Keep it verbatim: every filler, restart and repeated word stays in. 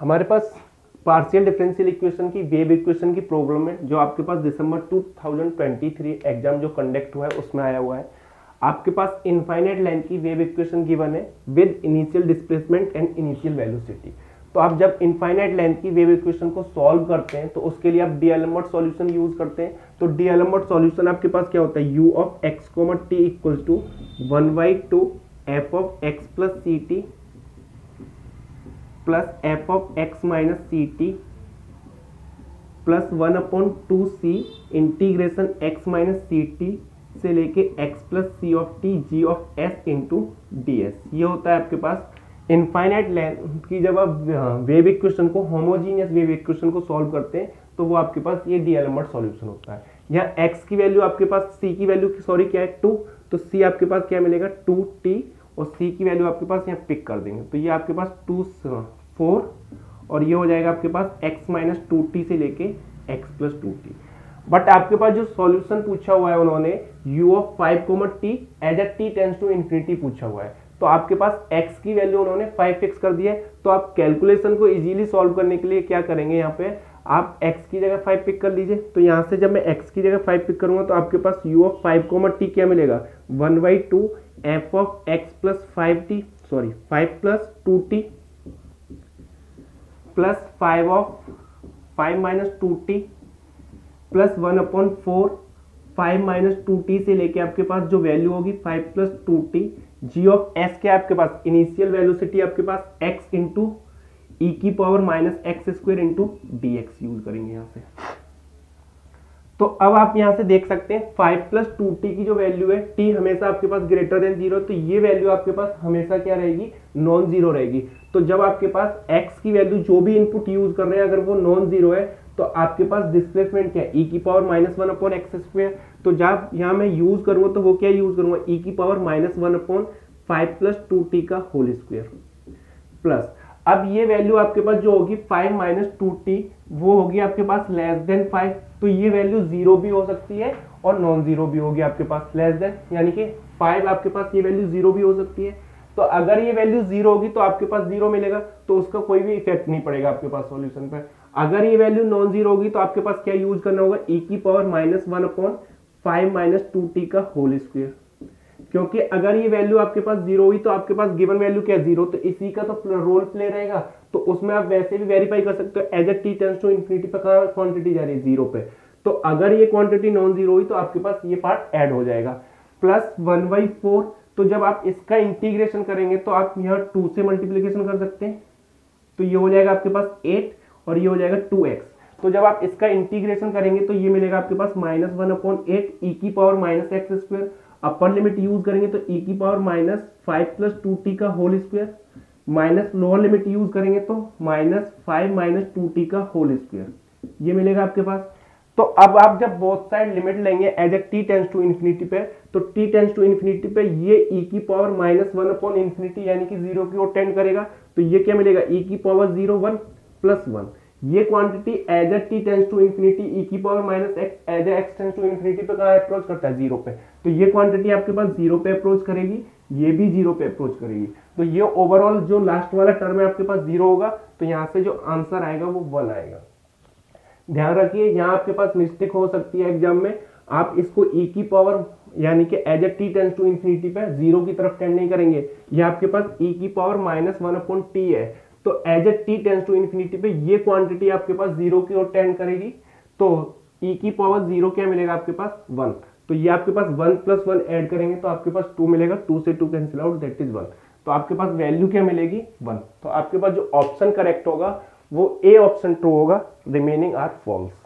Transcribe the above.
हमारे पास partial differential equation की वेव इक्वेशन की प्रॉब्लम है जो आपके पास दिसंबर two thousand twenty three exam जो कंडक्ट हुआ है उसमें आया हुआ है। आपके पास इनफाइनाइट लेंथ की वेव इक्वेशन गिवन है with initial displacement and initial velocity. तो आप जब इनफाइनाइट लेंथ की वेव इक्वेशन को सॉल्व करते हैं तो उसके लिए आप डीएलमर्ट सॉल्यूशन यूज करते हैं। तो डीएलमर्ट सॉल्यूशन आपके पास क्या होता है, u of x comma t equals to one by two f of x plus c t plus f of x minus c t plus one upon two c integration x minus c t से लेके x plus c of t g of s into d s. ये होता है आपके पास infinite length की जब आप वेव इक्वेशन को होमोजीनियस वेव इक्वेशन को सॉल्व करते हैं तो वो आपके पास ये डीएलमर्ट सॉल्यूशन होता है। यहाँ x की वैल्यू आपके पास c की वैल्यू सॉरी क्या है टू, तो c आपके पास क्या मिलेगा टू टी और c की वैल्यू आपके पास यहाँ पिक कर देंगे तो ये आपके पास टू फोर और ये हो जाएगा आपके पास x माइनस टू टी से लेके x plus two t. But आपके पास जो सॉल्यूशन पूछा हुआ है उन्होंने u of five comma t as a t tends to infinity पूछा हुआ है। तो आपके पास x की वैल्यू उन्होंने फाइव फिक्स कर दिया है। तो आप कैलकुलेशन को इजीली सॉल्व करने के लिए क्या करेंगे, यहाँ पे आप x की जगह फाइव पिक कर लीजिए। तो यहाँ से जब मैं x की जगह फाइव पिक करूंगा तो आपके पास u of five comma t क्या मिलेगा, one by two f of x plus five t sorry five plus two t plus five of five minus two t plus one upon four five minus two t से लेके आपके पास जो value होगी five plus two t g of s के आपके पास initial velocity आपके पास x इंटू ई की power minus x square into d x use करेंगे यहाँ से। तो अब आप यहाँ से देख सकते हैं फाइव प्लस टू टी की जो वैल्यू है t हमेशा आपके पास ग्रेटर देन जीरो, तो ये वैल्यू आपके पास हमेशा क्या रहेगी, नॉन जीरो रहेगी। तो जब आपके पास x की वैल्यू जो भी इनपुट यूज कर रहे हैं अगर वो नॉन जीरो है तो आपके पास डिस्प्लेसमेंट क्या है, ई की power minus one upon x square. तो जब यहाँ मैं यूज करूंगा तो वो क्या यूज करूंगा, ई की power minus one upon five plus two t का होल स्क्वायर प्लस अब ये वैल्यू आपके पास जो होगी फाइव माइनस टू टी वो होगी आपके पास लेस देन फाइव। तो ये वैल्यू जीरो भी हो सकती है और नॉन जीरो भी होगी आपके पास लेस देन, यानी कि फाइव आपके पास ये वैल्यू जीरो भी हो सकती है। तो अगर ये वैल्यू जीरो होगी तो आपके पास जीरो मिलेगा तो उसका कोई भी इफेक्ट नहीं पड़ेगा आपके पास सॉल्यूशन पे। अगर ये वैल्यू नॉन जीरो होगी तो आपके पास क्या यूज करना होगा, ई की power minus one upon five minus two t का होल स्क्वायर। क्योंकि अगर ये वैल्यू आपके पास जीरो हुई तो आपके पास गिवन वैल्यू क्या है, जीरो, तो इसी का तो रोल प्ले रहेगा। तो उसमें आप वैसे भी वेरीफाई कर सकते हो as a t tends to infinity पे क्वांटिटी जा रही है जीरो पे। तो अगर ये क्वांटिटी नॉन जीरो हुई तो आपके पास ये पार्ट ऐड हो जाएगा प्लस वन बाई फोर। तो जब आप इसका इंटीग्रेशन करेंगे तो आप यहाँ टू से मल्टीप्लीकेशन कर सकते हैं तो ये हो जाएगा आपके पास एट और ये हो जाएगा टू एक्स। तो जब आप इसका इंटीग्रेशन करेंगे तो ये मिलेगा आपके पास minus one upon eight e की power minus x square. Upper limit use करेंगे तो ई की power minus five plus two t का whole square minus lower limit use करेंगे तो minus five minus two t का होल स्क्वायर, ये मिलेगा आपके पास। तो अब आप जब बोथ साइड लिमिट लेंगे as a t tends to infinity पे तो टी टेंस टू इन्फिनिटी पे ये ई की power minus one upon infinity यानी कि जीरो की ओर टेंड करेगा तो ये क्या मिलेगा, ई की power zero one plus one. ये quantity as a t tends to infinity e की power minus x as a x tends to infinity पे कहाँ अप्रोच करता है, जीरो पे। तो ये क्वांटिटी आपके पास जीरो पे अप्रोच करेगी, ये भी जीरो पे अप्रोच करेगी। तो ये ओवरऑल जो लास्ट वाला टर्म है आपके पास जीरो होगा तो यहाँ से जो आंसर आएगा वो वन आएगा। ध्यान रखिए यहाँ आपके पास मिस्टेक हो सकती है एग्जाम में, आप इसको ई की पावर यानी कि as a t tends to infinity पे जीरो की तरफ टेंड नहीं करेंगे। ये आपके पास ई की power minus one upon t है तो as a t tends to infinity पे ये क्वांटिटी आपके पास जीरो की ओर टेंड करेगी तो ई की पावर जीरो क्या मिलेगा आपके पास, वन। तो ये आपके पास वन प्लस वन ऐड करेंगे तो आपके पास टू मिलेगा, टू से two cancel out that is one. तो आपके पास वैल्यू क्या मिलेगी, वन। तो आपके पास जो ऑप्शन करेक्ट होगा वो ए ऑप्शन ट्रू होगा, रिमेनिंग आर फॉल्स।